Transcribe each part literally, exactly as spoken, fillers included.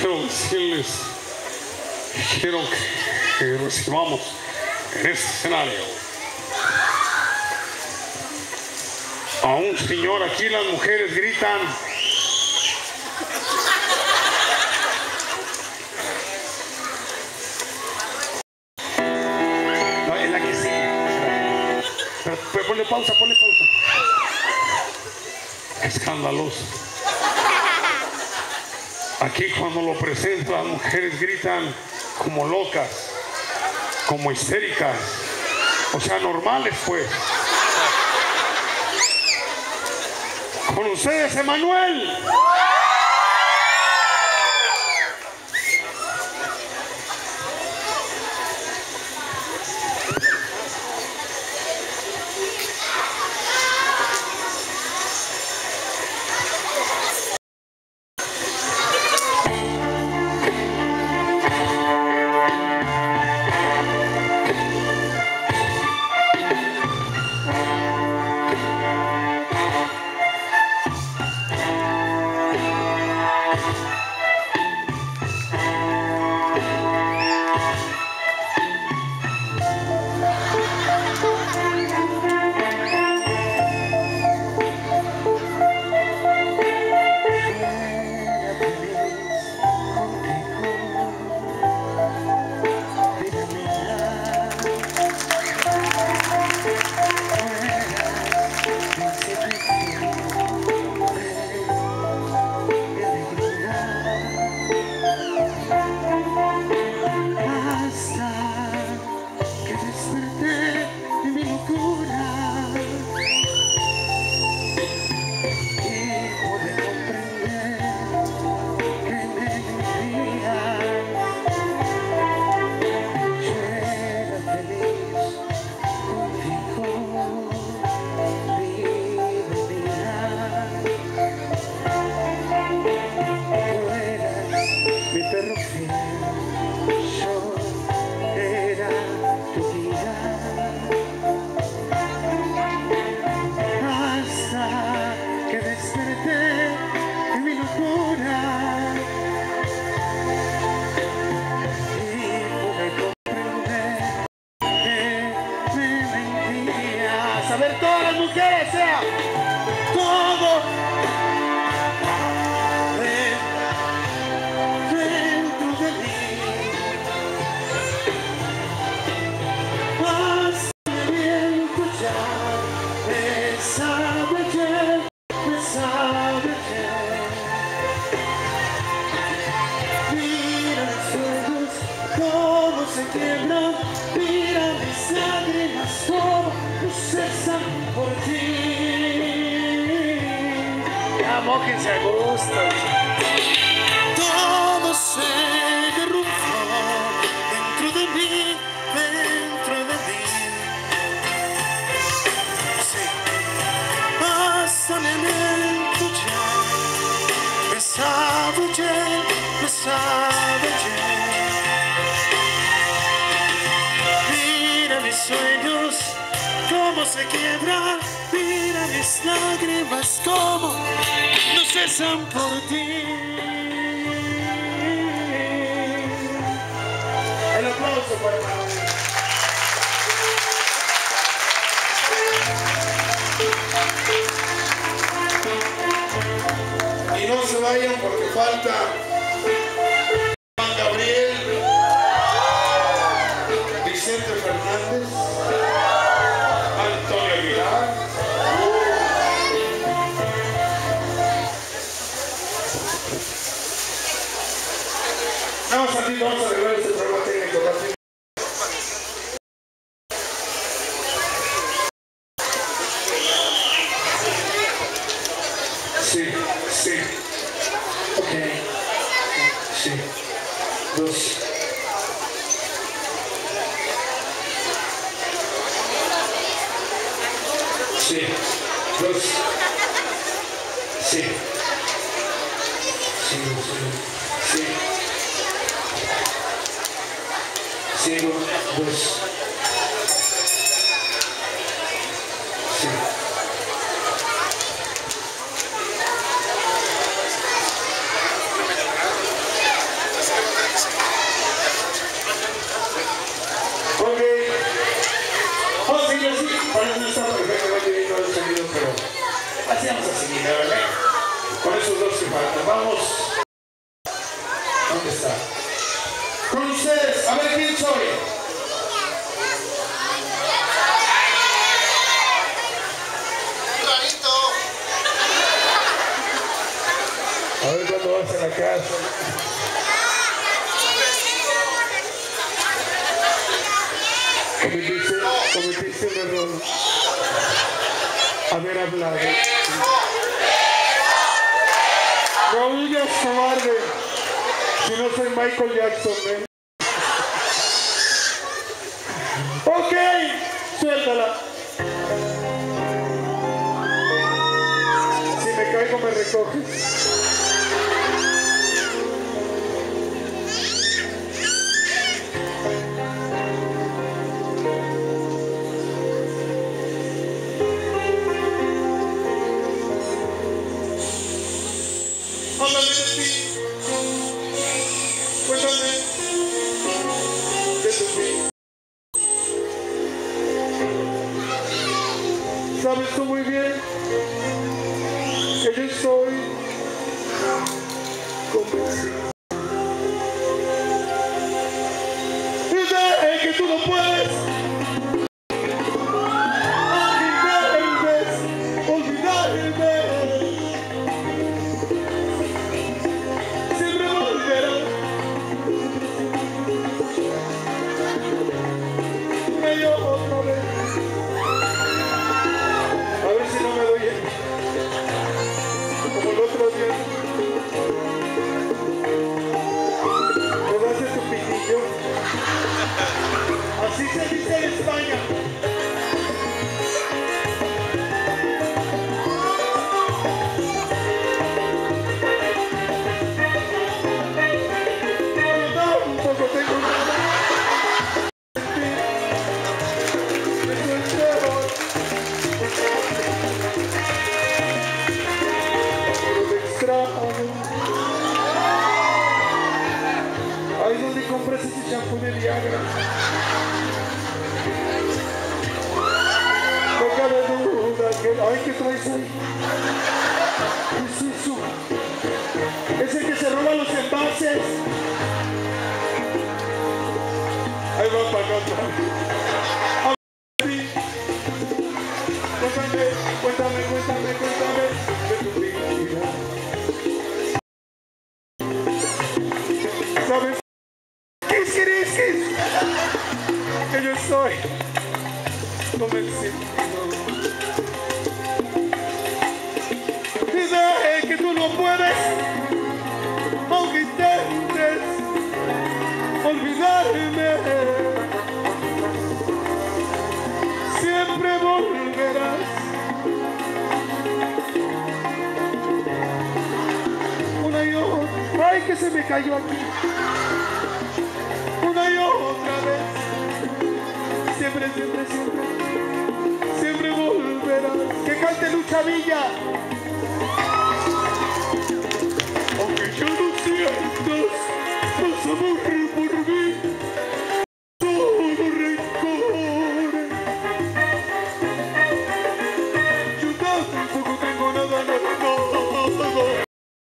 quiero decirles, quiero que recibamos en este escenario a un señor. Aquí las mujeres gritan. No, es la que sigue. Pero, pero ponle pausa, ponle pausa. Escandaloso. Aquí cuando lo presento las mujeres gritan como locas, como histéricas, o sea, normales pues. Con ustedes, Emanuel. Mójense a gusto. Todo se derrumbó dentro de mí, dentro de mí. Sí. Pásame lento ya, me sabe ya, me sabe ya. Mira mis sueños, cómo se quiebran. Mira mis lágrimas, cómo no cesan por ti. El aplauso para Emanuel. Y no se vayan porque falta Juan Gabriel, Vicente Fernández, Antonio Aguilar. Vamos a ti, vamos a arreglar este programa técnico rápido. Sí, sí. Ok. Sí. Dos. Sí. Dos. Sí. Sí, sí. Sí. Sigo, dos. Sí. Con ustedes, a ver quién soy. A ver cuando vas a la casa. Cometiste, cometiste un error. Haber hablado. No huyas, cobarde. Si no soy Michael Jackson, ¿ven? Ok, suéltala. Si me caigo, me recoges. Háblame de ti, cuéntame de tu vida. Sabes tú muy bien que yo estoy convencido. Y sé que tú no puedes olvidarme, olvidarme. Siempre volverás. Una y otra vez. A ver si no me doy el... como el otro día. ¿Me das tu piquillo? Así se dice en España. Yo tampoco tengo nada. Eso es peor. Ahí es donde compras ese champú de Viagra. No cabe duda que... Ay, ¿qué traes ahí? ¿Qué es eso? Es el que se roba los envases. Ahí va para acá. A ver, cuéntame, cuéntame, cuéntame, cuéntame de tu vida. ¿Sabes? ¿Qué crees que yo soy? Convencido. Dice que tú no puedes, aunque intentes olvidarme. Siempre volverás. Una y otra. Ay, que se me cayó aquí. Una y otra vez. Siempre, siempre, siempre. Siempre volverás. Que cante Lucha Villa. Aunque yo no sientas más amor por mí, todo rencor. Yo tampoco tengo nada, nada, nada.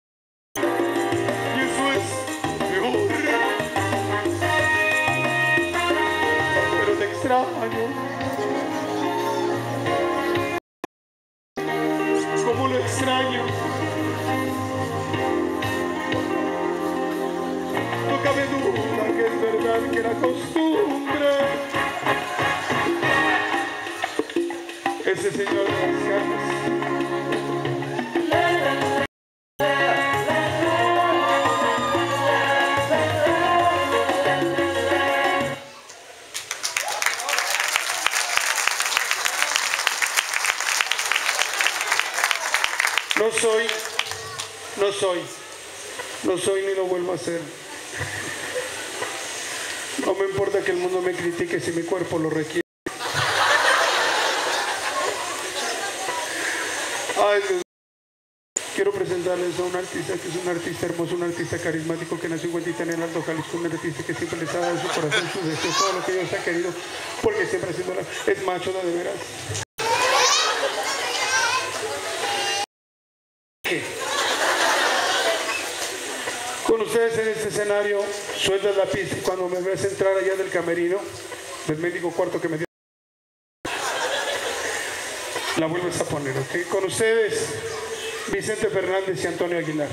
Y eso es peor. Pero te extraño. ¿Cómo lo extraño? No cabe duda que es verdad que la costumbre. Ese señor de las carnes. No soy, no soy, no soy ni lo vuelvo a hacer. No me importa que el mundo me critique si mi cuerpo lo requiere. Ay, Dios. Quiero presentarles a un artista que es un artista hermoso, un artista carismático que nació en Huentitán, en Alto Jalisco, un artista que siempre les ha dado su corazón, sus deseos, todo lo que Dios ha querido, porque siempre haciendo la... es macho, de veras. Con ustedes en este escenario, sueltas la pista y cuando me ves entrar allá del camerino, del mendigo cuarto que me dio, la vuelves a poner, ¿ok? Con ustedes, Vicente Fernández y Antonio Aguilar.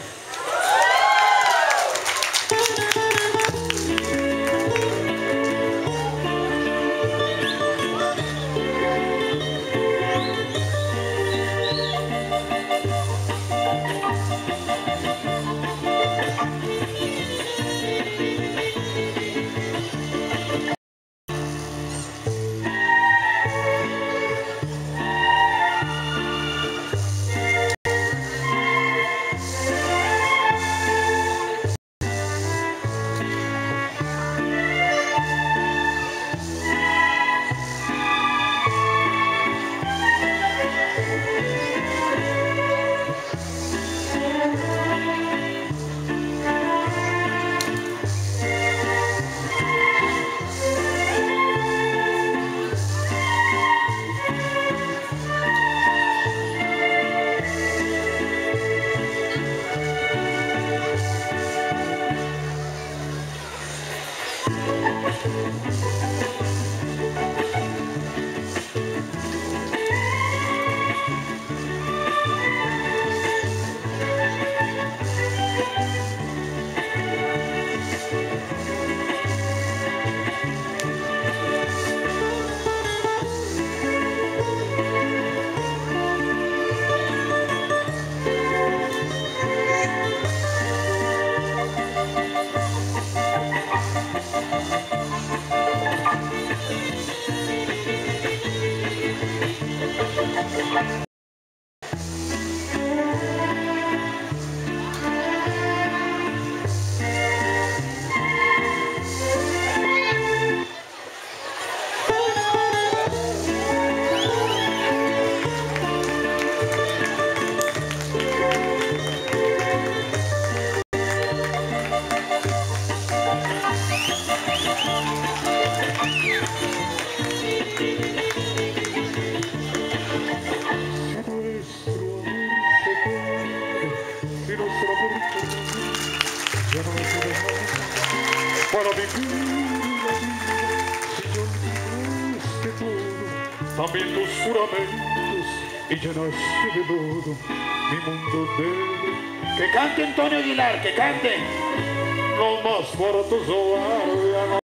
Para vivir la vida, si yo olvidaste todo, también tus juramentos, y llenaste de lodo mi mundo debe. Que cante Antonio Aguilar, que cante. Los más baratos guardian.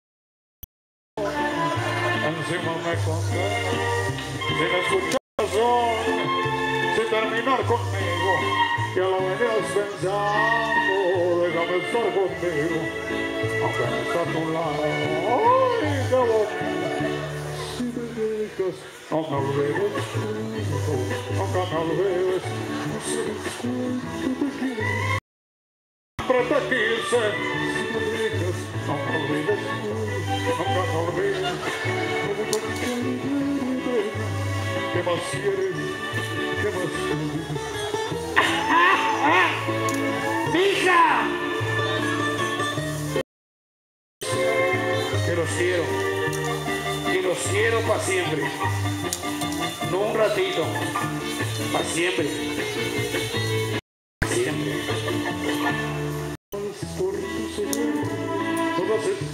Encima me condena, sin escuchar razón, sin terminar conmigo, ya lo venías pensando, déjame estar conmigo. Aunque no está a tu lado, ay, qué bonito. Si me dejas, no me olvides, nunca me olvides. No sabes cuánto te quiero. Siempre te quise. Si me dejas, no me olvides, nunca me olvides. ¿Qué más quieres? ¿Qué más quieres? ¡Ah, ah! ¡Hija! Los quiero y los quiero para siempre, no un ratito, para siempre, para siempre. Por tu Señor, todas estas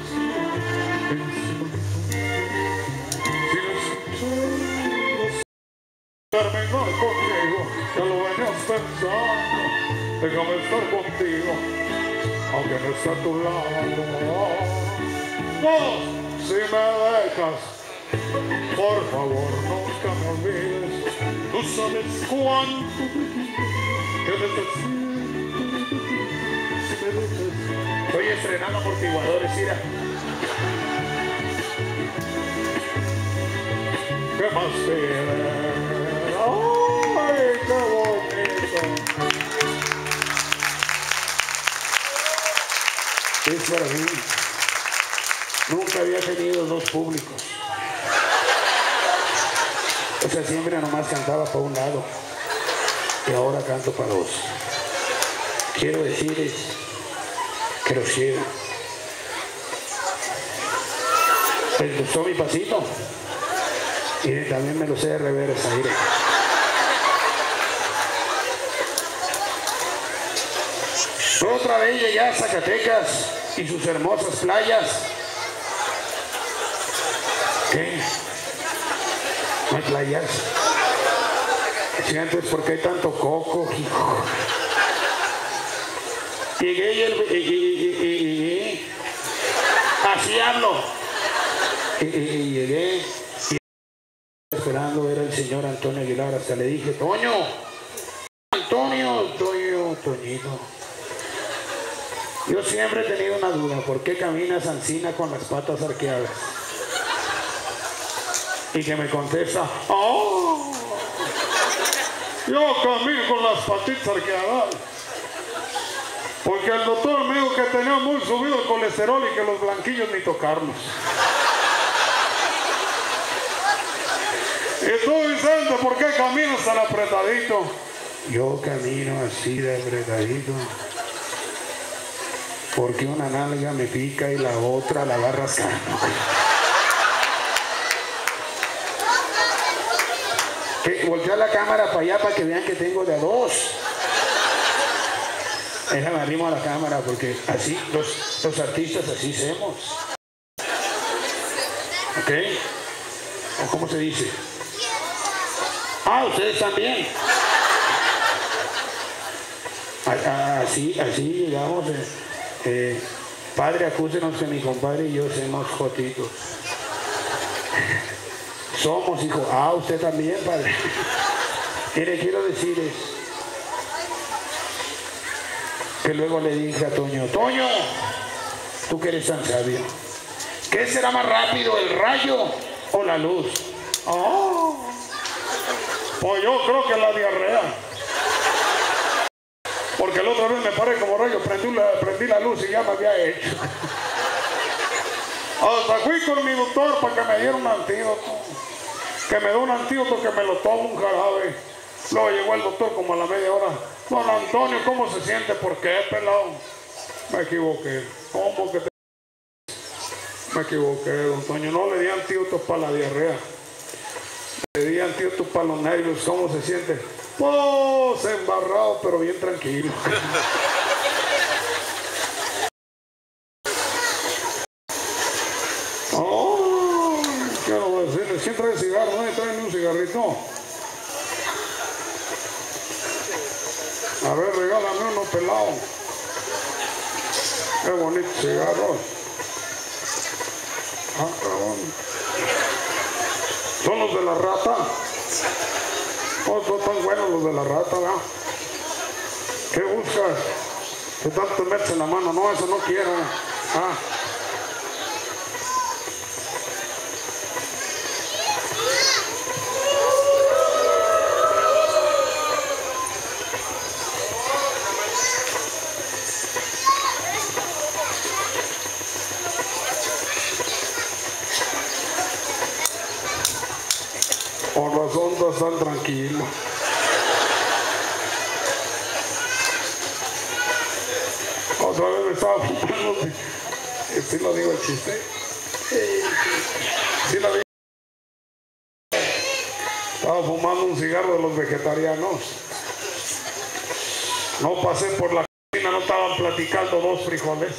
sin terminar conmigo, ya lo venías pensando, déjame estar contigo, aunque no esté a tu lado. No, si me dejas, por favor, nunca me olvides. Tú sabes cuánto te quiero, que necesito. Si me dejas, estoy estrenando amortiguadores, mira. ¿Qué más quieres? ¡Ay, qué bonito! Es para mí. Nunca había tenido dos públicos. O sea, siempre nomás cantaba para un lado. Y ahora canto para dos. Quiero decirles que los quiero. ¿Les gustó mi pasito? Y también me lo sé de reversa, mire. otra vez llegué a Zacatecas y sus hermosas playas. ¿Qué? ¿No hay playas? Sí, entonces, ¿por qué hay tanto coco? Llegué y, el, y, y, y, y, y así hablo. Y, y, y llegué y esperando era el señor Antonio Aguilar. Hasta le dije, Toño, Antonio, Toño, Toñito. Yo siempre he tenido una duda, ¿por qué caminas Ancina con las patas arqueadas? Y que me contesta, oh, yo camino con las patitas arqueadas. Porque el doctor me dijo que tenía muy subido el colesterol y que los blanquillos ni tocarlos. Y tú, Vicente, ¿por qué caminas tan apretadito? Yo camino así de apretadito porque una nalga me pica y la otra la va rascando. Que voltea la cámara para allá para que vean que tengo de a dos. Déjame arrimo a la cámara porque así los, los artistas así hacemos. ¿Ok? ¿O cómo se dice? Ah, ustedes también. Así, así llegamos. Eh, eh, padre, acúsenos que mi compadre y yo somos jotitos. Somos, hijo. Ah, usted también, padre. Y le quiero decirles que luego le dije a Toño, Toño, tú que eres tan sabio, ¿qué será más rápido, el rayo o la luz? Oh, pues yo creo que la diarrea. Porque la otra vez me paré como rayo, prendí la, prendí la luz y ya me había hecho. Hasta fui con mi doctor para que me diera un antídoto. Que me dé un antídoto, que me lo tomo un jarabe. Luego llegó el doctor como a la media hora. Don Antonio, ¿cómo se siente? ¿Por qué, pelado? Me equivoqué. ¿Cómo que te... Me equivoqué, don Antonio. No le di antídotos para la diarrea. Le di antídotos para los nervios. ¿Cómo se siente? Pues embarrado, pero bien tranquilo. Oh, quiero decirle, ¿quién trae cigarro? ¿No traen un cigarrito? A ver, regálame uno pelado. Qué bonito cigarro. Ah, cabrón. ¿Son los de la rata? Oh, son tan buenos los de la rata, ¿verdad? ¿Qué buscas? ¿Qué tanto te metes en la mano? No, eso no quiero. Ah. Con razón estás tan tranquilo. Otra vez me estaba fumando. Sí lo digo el chiste. Sí lo digo. Estaba fumando un cigarro de los vegetarianos. No pasé por la cocina, no estaban platicando dos frijoles.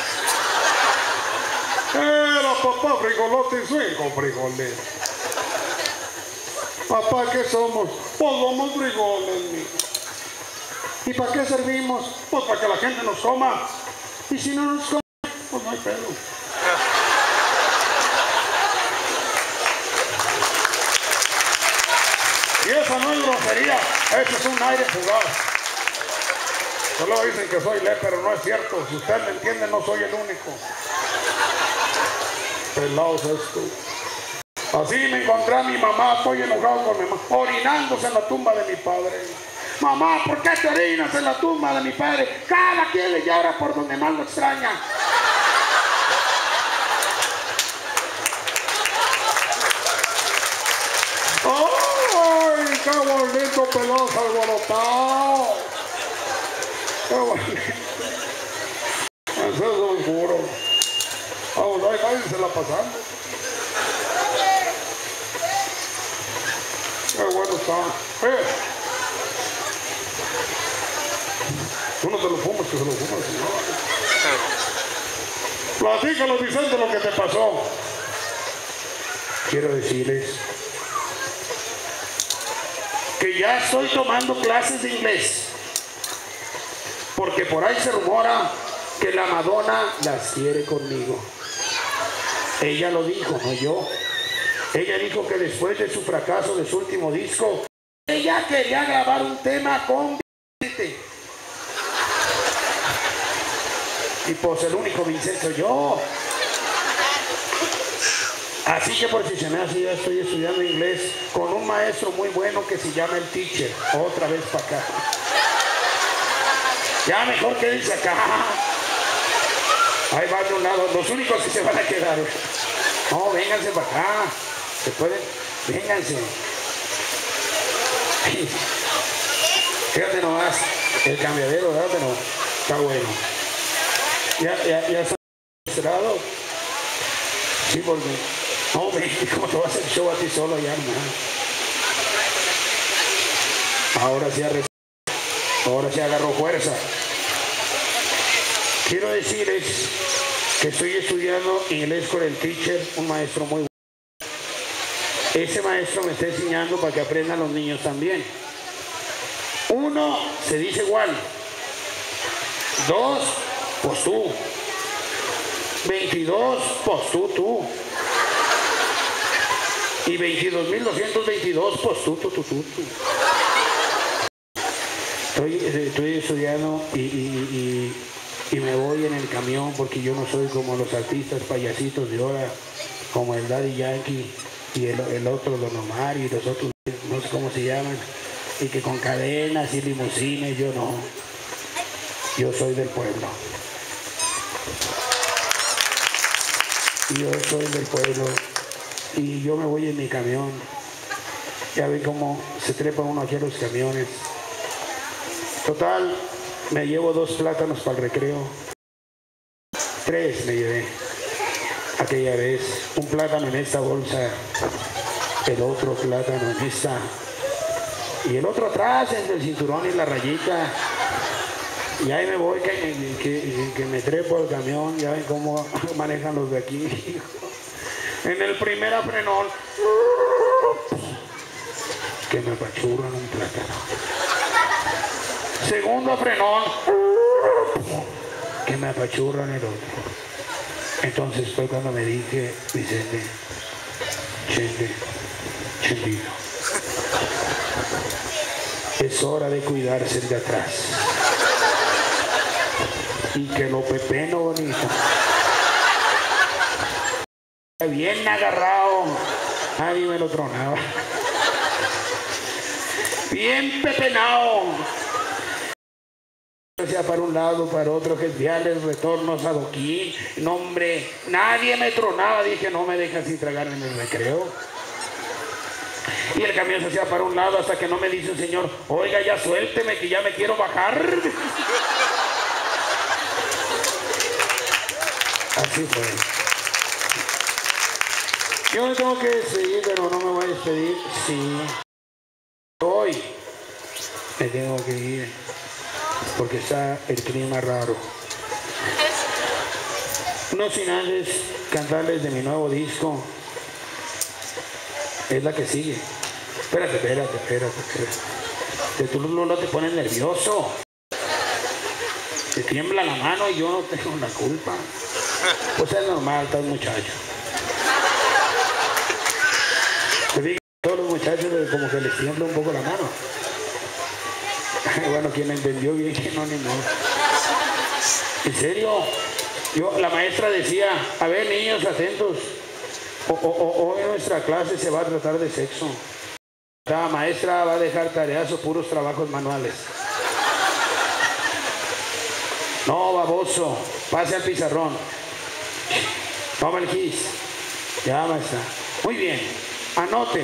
Era papá frijolote y su hijo frijoles. Papá, ¿qué somos? Pues somos frijoles, mijo. ¿Y para qué servimos? Pues para que la gente nos coma. Y si no nos come, pues no hay pedo. Y esa no es grosería, ese es un aire fugaz. Solo dicen que soy le, pero no es cierto. Si usted me entiende, no soy el único. Pelados esto. Así me encontré a mi mamá, estoy enojado con mi mamá, orinándose en la tumba de mi padre. Mamá, ¿por qué te orinas en la tumba de mi padre? Cada quien le llora por donde más lo extraña. ¡Ay, qué bonito peloso alborotado! ¡Qué bonito! Eso es un juro. Vamos, ahí váyanse la pasando. Qué bueno está. Eh. Tú no te lo fumas, que se lo fumas, no. Platícalo, Vicente, lo que te pasó. Quiero decirles que ya estoy tomando clases de inglés, porque por ahí se rumora que la Madonna las quiere conmigo. Ella lo dijo, no yo. Ella dijo que después de su fracaso de su último disco, ella quería grabar un tema con Vicente. Y pues el único Vicente soy yo. Así que por si se me hace, ya estoy estudiando inglés con un maestro muy bueno que se llama el Teacher. Otra vez para acá. Ya mejor que dice acá. Ahí va de un lado, los únicos que se van a quedar. No, vénganse para acá. ¿Se pueden? Vénganse. Fíjate nomás, el cambiadero, ¿verdad? Pero está bueno. Ya, ya, ya está cerrado. Sí, porque no, ven, ¿cómo te vas a hacer show a ti solo ya, no? Ahora sí arre... ahora sí agarró fuerza. Quiero decirles que estoy estudiando inglés con el Teacher, un maestro muy bueno. Ese maestro me está enseñando para que aprendan los niños también. Uno, se dice igual. Dos, pues tú. veintidós, pues tú, tú. Y veintidós mil doscientos veintidós, pues tú, tú, tú, tú, tú. Estoy, estoy estudiando y, y, y, y me voy en el camión porque yo no soy como los artistas payasitos de ahora, como el Daddy Yankee y el, el otro Don Omar y los otros, no sé cómo se llaman, y que con cadenas y limusines. Yo no. Yo soy del pueblo. Yo soy del pueblo y yo me voy en mi camión. Ya ven cómo se trepa uno aquí a los camiones. Total, me llevo dos plátanos para el recreo. Tres me llevé aquella vez. Un plátano en esta bolsa, el otro plátano en esta, y el otro atrás entre el cinturón y la rayita. Y ahí me voy, que, que, que me trepo al camión. Ya ven cómo manejan los de aquí. En el primer frenón, que me apachurran un plátano. Segundo frenón, que me apachurran el otro. Entonces fue cuando me dije, Vicente, Chente, Chendito, es hora de cuidarse el de atrás. Y que lo pepeno bonito. Bien agarrado. Nadie me lo tronaba. Bien pepenado. Sea para un lado, para otro, que viales, retornos, adoquín. No, hombre, nadie me tronaba. Dije, no me dejan sin tragar en el recreo. Y el camión se hacía para un lado hasta que no me dice un señor, oiga, ya suélteme que ya me quiero bajar. Así fue. Yo me tengo que despedir, pero no me voy a despedir. Sí. Hoy me tengo que ir porque está el clima raro. No sin antes cantarles de mi nuevo disco. Es la que sigue. Espérate, espérate, espérate, espérate. Tú no, no te pones nervioso. Te tiembla la mano y yo no tengo la culpa. Pues es normal, estás muchacho. Te digo a todos los muchachos como que les tiembla un poco la mano. Bueno, quien entendió bien que no, ni modo. En serio, yo, la maestra decía, a ver niños atentos, o, o, o, hoy en nuestra clase se va a tratar de sexo. La maestra va a dejar tareas o puros trabajos manuales. No, baboso, pase al pizarrón. Toma el gis. Ya, maestra. Muy bien, anote.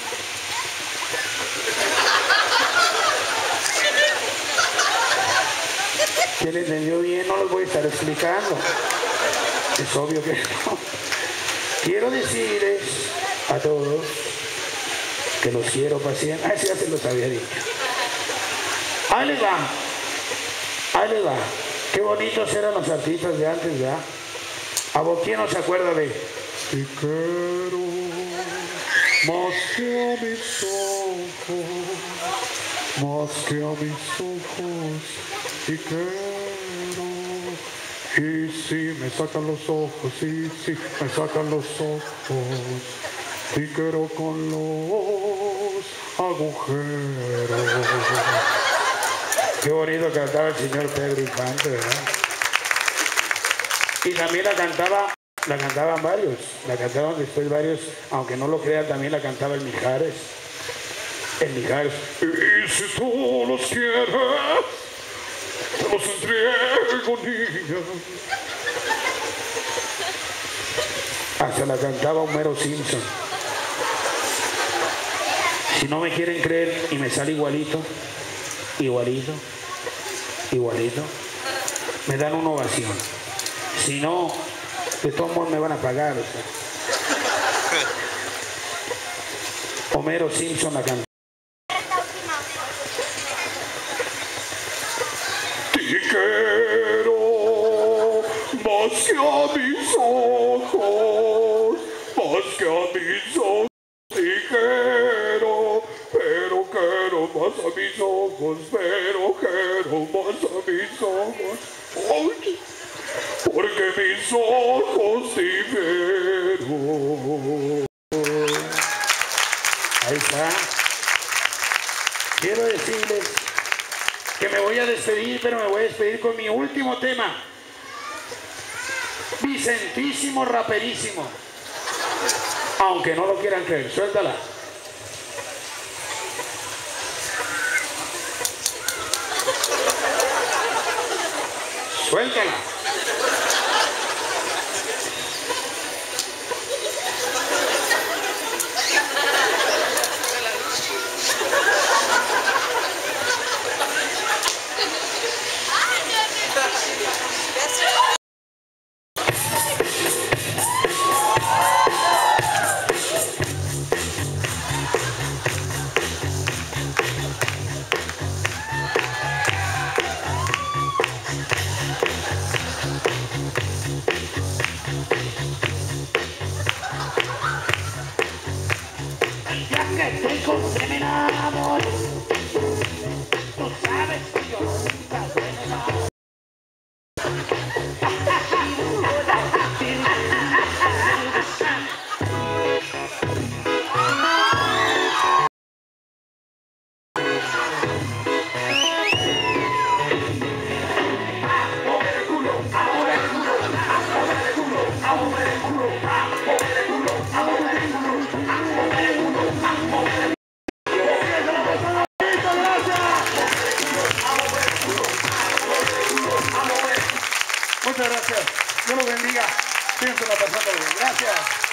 ¿Quién entendió bien? No los voy a estar explicando. Es obvio que no. Quiero decirles a todos que los quiero pacientes. Ah, sí, ya se los había dicho. Ahí les va. Ahí les va. Qué bonitos eran los artistas de antes, ¿ya? ¿A vos quién no se acuerda de? Y quiero más que a mis ojos, más que a mis ojos, y quiero, y si me sacan los ojos, y si me sacan los ojos, y quiero con los agujeros. Qué bonito cantaba el señor Pedro Infante, ¿verdad? Y también la cantaba, la cantaban varios, la cantaban después varios, aunque no lo crean, también la cantaba el Mijares. El Mijares. Y si tú los quieres, te los entrego, niña. Hasta la cantaba Homero Simpson. Si no me quieren creer y me sale igualito, igualito, igualito, me dan una ovación. Si no, de todos modos me van a pagar. O sea. Homero Simpson la cantó. Te quiero más que a mis ojos, más que a mis ojos. Te quiero, pero quiero más a mis ojos, pero quiero más a mis ojos. Oye, porque mis ojos te quiero. Ahí está. Quiero decirles que me voy a despedir, pero me voy a despedir con mi último tema. Vicentísimo, raperísimo. Aunque no lo quieran creer, suéltala. Suéltala. Ya que estoy con que me enamoro, tú sabes que yo nunca me enamoro. Muchas gracias. Dios los bendiga. Síganse pasando bien. Gracias.